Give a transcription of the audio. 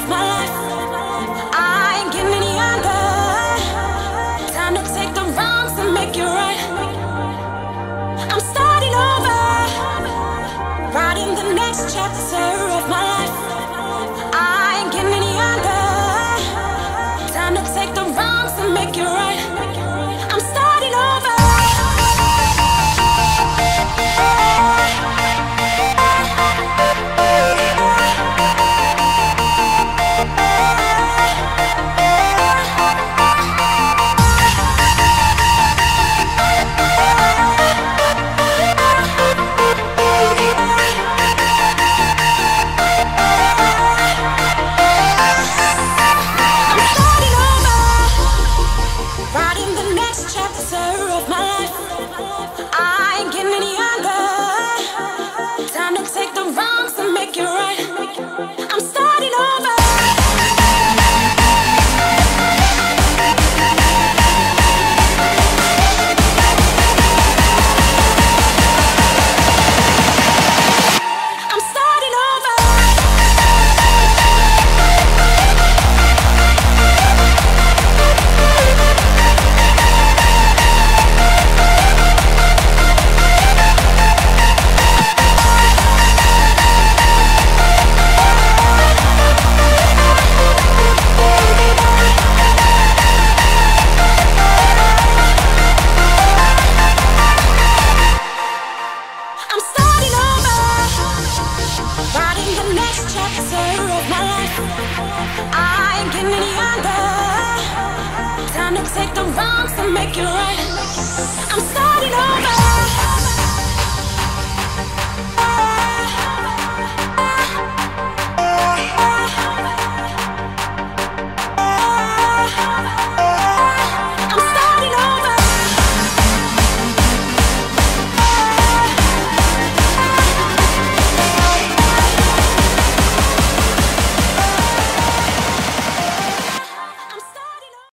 of my life. I ain't getting any younger. Time to take the wrongs and make it right. I'm starting over, writing the next chapter of my life. I ain't getting any younger. Time to take the wrongs and make it right. I'm starting over. I ain't getting any younger. Time to take the wrongs and make it right. I'm starting over.